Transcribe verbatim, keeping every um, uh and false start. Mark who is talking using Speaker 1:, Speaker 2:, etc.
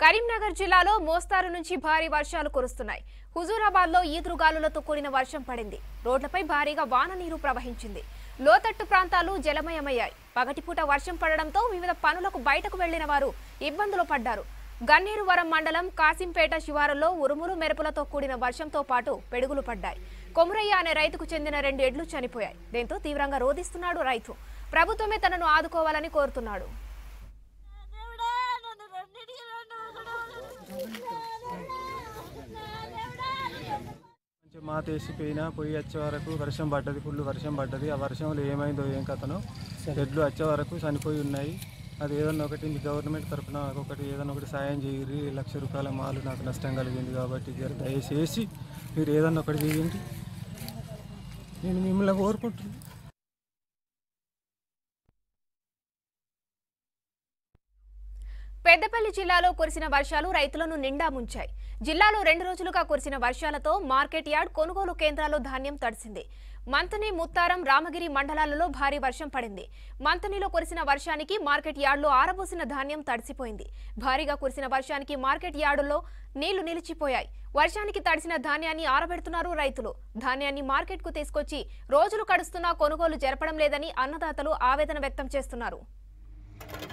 Speaker 1: కరీంనగర్ జిల్లాలో మోస్తారు నుంచి భారీ వర్షాలు కురుస్తున్నాయి. హుజూరాబాద్ లో ఈదురుగాలులతో కూడిన వర్షం పడింది. రోడ్లపై భారీగా వాన నీరు ప్రవహించింది. లోతట్టు ప్రాంతాలు జలమయమయ్యాయి. పగటిపూట వర్షం పడడంతో వివిధ పనులకు బయటకు వెళ్లిన వారు ఇబ్బందులు పడ్డారు. గన్నేరువరం మండలం కాసింపేట శివారులో ఉరుములు మెరుపులతో కూడిన వర్షంతో పాటు పెడుగులు పడ్డాయి. కొమురయ్య అనే రైతుకు చెందిన రెండు ఎడ్లు చనిపోయాయి. దీంతో తీవ్రంగా రోధిస్తున్నాడు రైతు. ప్రభుత్వమే తనను ఆదుకోవాలని కోరుతున్నాడు.
Speaker 2: మా తీసిపోయినా పోయి వచ్చే వరకు వర్షం పడ్డది, ఫుల్ వర్షం పడ్డది. ఆ వర్షంలో ఏమైందో ఏం కథనో ఎడ్లు వచ్చే వరకు చనిపోయి ఉన్నాయి. అది ఏదన్నా ఒకటి మీ గవర్నమెంట్ తరఫున ఒకటి ఏదన్నా ఒకటి సాయం చేయండి. లక్ష రూపాయల మాలు నాకు నష్టం కలిగింది కాబట్టి దయచేసి మీరు ఏదన్నా ఒకటి చేయండి. నేను మిమ్మల్ని కోరుకుంటున్నాను.
Speaker 1: పెద్దపల్లి జిల్లాలో కురిసిన వర్షాలు రైతులను నిండా ముంచాయి. జిల్లాలో రెండు రోజులుగా కురిసిన వర్షాలతో మార్కెట్ యార్డ్ కొనుగోలు కేంద్రాల్లో ధాన్యం తడిసింది. మంతని, ముత్తారం, రామగిరి మండలాలలో భారీ వర్షం పడింది. మంతనిలో కురిసిన వర్షానికి మార్కెట్ యార్డులో ఆరబోసిన ధాన్యం తడిసిపోయింది. భారీగా కురిసిన వర్షానికి మార్కెట్ యార్డులో నీళ్లు నిలిచిపోయాయి. వర్షానికి తడిసిన ధాన్యాన్ని ఆరబెడుతున్నారు రైతులు. ధాన్యాన్ని మార్కెట్ కు తీసుకొచ్చి రోజులు గడుస్తున్నా కొనుగోలు జరపడం లేదని అన్నదాతలు ఆవేదన వ్యక్తం చేస్తున్నారు.